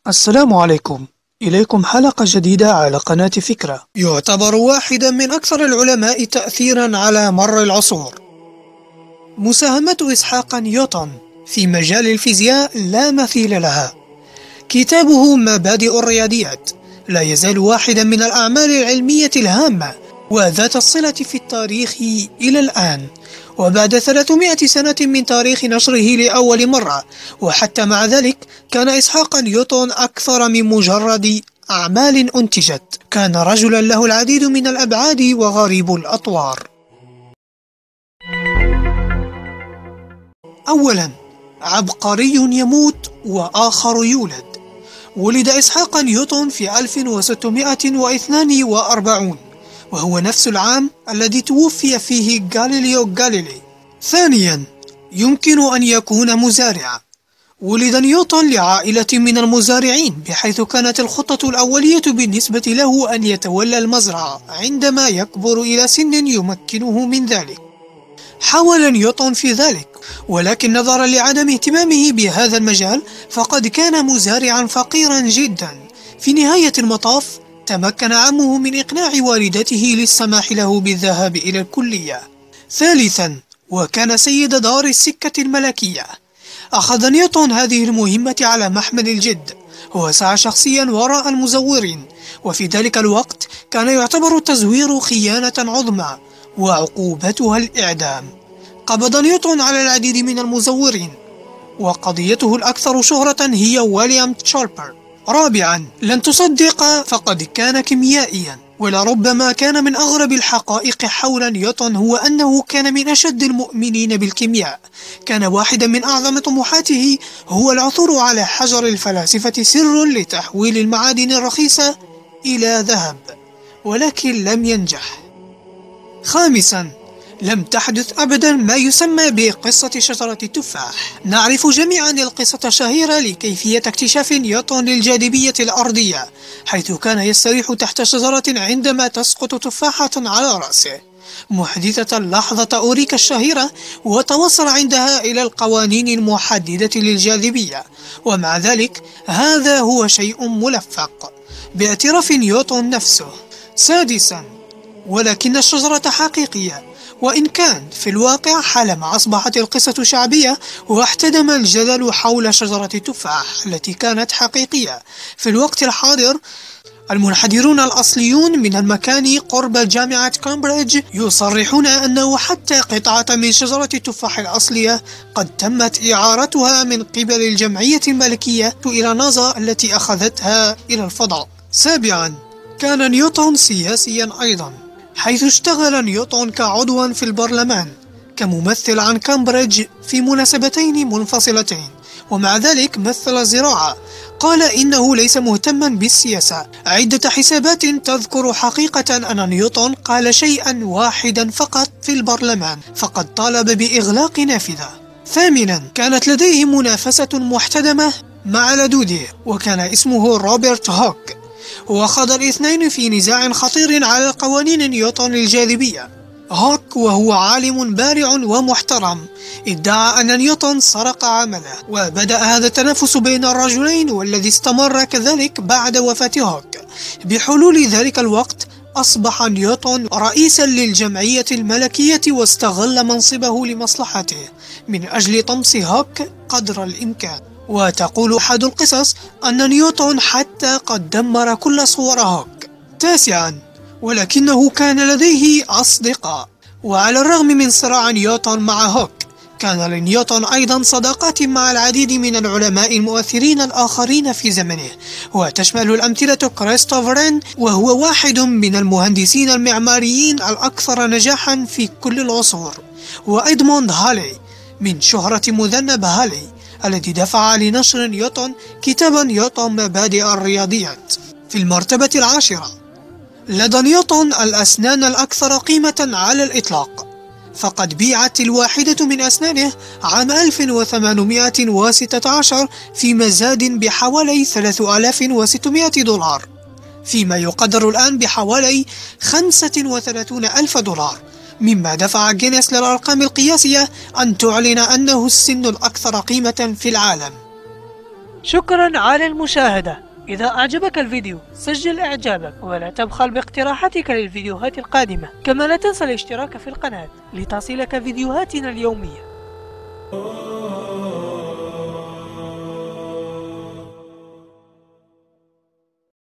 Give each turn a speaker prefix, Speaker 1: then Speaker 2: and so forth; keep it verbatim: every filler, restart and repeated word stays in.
Speaker 1: السلام عليكم. إليكم حلقة جديدة على قناة فكرة. يعتبر واحدا من أكثر العلماء تأثيرا على مر العصور. مساهمات إسحاق نيوتن في مجال الفيزياء لا مثيل لها. كتابه مبادئ الرياضيات لا يزال واحدا من الأعمال العلمية الهامة وذات الصلة في التاريخ إلى الآن، وبعد ثلاثمائة سنة من تاريخ نشره لأول مرة. وحتى مع ذلك كان إسحاق نيوتن أكثر من مجرد أعمال أنتجت، كان رجلا له العديد من الأبعاد وغريب الأطوار. أولا، عبقري يموت وآخر يولد. ولد إسحاق نيوتن في ألف وستمائة واثنين وأربعين، وهو نفس العام الذي توفي فيه غاليليو غاليلي. ثانيا، يمكن أن يكون مزارع. ولد نيوتن لعائلة من المزارعين، بحيث كانت الخطة الأولية بالنسبة له أن يتولى المزرعة عندما يكبر إلى سن يمكنه من ذلك. حاول نيوتن في ذلك، ولكن نظرا لعدم اهتمامه بهذا المجال فقد كان مزارعا فقيرا جدا. في نهاية المطاف تمكن عمه من إقناع والدته للسماح له بالذهاب إلى الكلية. ثالثا، وكان سيد دار السكة الملكية. أخذ نيوتن هذه المهمة على محمل الجد، وسعى شخصيا وراء المزورين، وفي ذلك الوقت كان يعتبر التزوير خيانة عظمى وعقوبتها الإعدام. قبض نيوتن على العديد من المزورين، وقضيته الأكثر شهرة هي ويليام تشاربر. رابعا، لن تصدق فقد كان كيميائيا، ولربما كان من أغرب الحقائق حول نيوتن هو أنه كان من أشد المؤمنين بالكيمياء. كان واحدا من أعظم طموحاته هو العثور على حجر الفلاسفة سر لتحويل المعادن الرخيصة إلى ذهب، ولكن لم ينجح. خامسا، لم تحدث أبدا ما يسمى بقصة شجرة التفاح. نعرف جميعا القصة الشهيرة لكيفية اكتشاف نيوتن للجاذبية الأرضية، حيث كان يستريح تحت شجرة عندما تسقط تفاحة على رأسه، محدثة لحظة أوريكا الشهيرة، وتوصل عندها إلى القوانين المحددة للجاذبية. ومع ذلك هذا هو شيء ملفق باعتراف نيوتن نفسه. سادسا، ولكن الشجرة حقيقية، وإن كان في الواقع حالما أصبحت القصة شعبية واحتدم الجدل حول شجرة التفاح التي كانت حقيقية. في الوقت الحاضر المنحدرون الأصليون من المكان قرب جامعة كامبريدج يصرحون أنه حتى قطعة من شجرة التفاح الأصلية قد تمت إعارتها من قبل الجمعية الملكية إلى نازا التي أخذتها إلى الفضاء. سابعا، كان نيوتن سياسيا أيضا، حيث اشتغل نيوتن كعضوا في البرلمان كممثل عن كامبريدج في مناسبتين منفصلتين، ومع ذلك مثل الزراعة. قال إنه ليس مهتما بالسياسة. عدة حسابات تذكر حقيقة أن نيوتن قال شيئا واحدا فقط في البرلمان، فقد طالب بإغلاق نافذة. ثامنا، كانت لديه منافسة محتدمة مع لدوده، وكان اسمه روبرت هوك، وخاض الاثنين في نزاع خطير على قوانين نيوتن للجاذبية. هوك وهو عالم بارع ومحترم ادعى أن نيوتن سرق عمله، وبدأ هذا التنافس بين الرجلين، والذي استمر كذلك بعد وفاة هوك. بحلول ذلك الوقت أصبح نيوتن رئيسا للجمعية الملكية، واستغل منصبه لمصلحته من أجل طمس هوك قدر الإمكان. وتقول أحد القصص أن نيوتن حتى قد دمر كل صور هوك. تاسعا، ولكنه كان لديه أصدقاء. وعلى الرغم من صراع نيوتن مع هوك، كان لنيوتن أيضا صداقات مع العديد من العلماء المؤثرين الآخرين في زمنه، وتشمل الأمثلة كريستوفر، وهو واحد من المهندسين المعماريين الأكثر نجاحا في كل العصور، وإدموند هالي من شهرة مذنب هالي الذي دفع لنشر نيوتن كتاب نيوتن مبادئ الرياضيات. في المرتبة العاشرة، لدى نيوتن الأسنان الأكثر قيمة على الإطلاق، فقد بيعت الواحدة من أسنانه عام ألف وثمانمائة وستة عشر في مزاد بحوالي ثلاثة آلاف وستمائة دولار، فيما يقدر الآن بحوالي خمسة وثلاثين ألف دولار، مما دفع جينيس للأرقام القياسية أن تعلن أنه السن الأكثر قيمة في العالم. شكرا على المشاهدة. إذا أعجبك الفيديو سجل إعجابك ولا تبخل باقتراحاتك للفيديوهات القادمة، كما لا تنسى الاشتراك في القناة لتصلك فيديوهاتنا اليومية.